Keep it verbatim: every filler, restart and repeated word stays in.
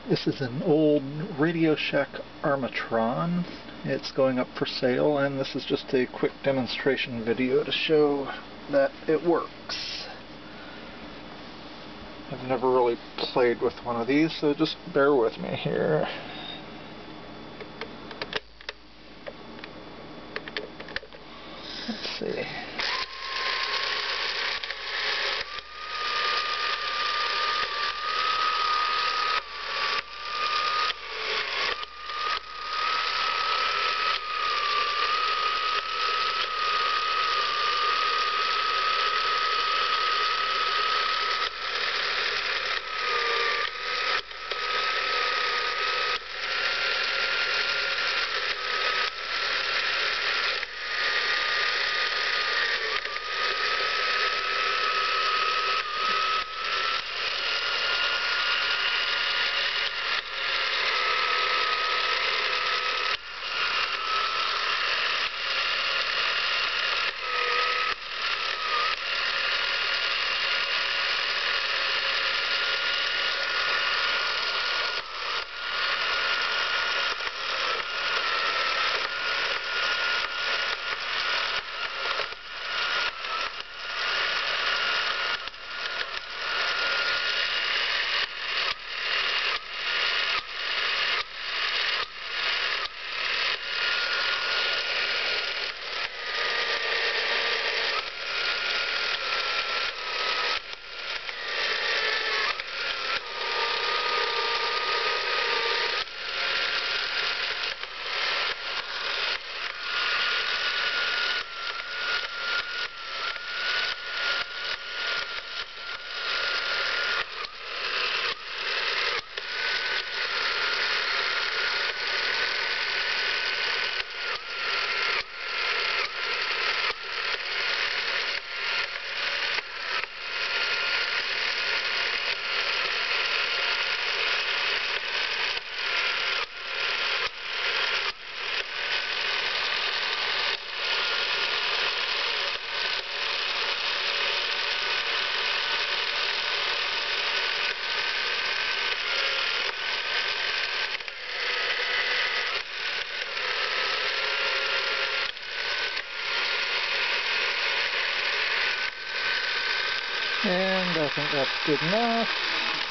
This is an old Radio Shack Armatron. It's going up for sale, and this is just a quick demonstration video to show that it works. I've never really played with one of these, so just bear with me here. Let's see. And I think that's good enough.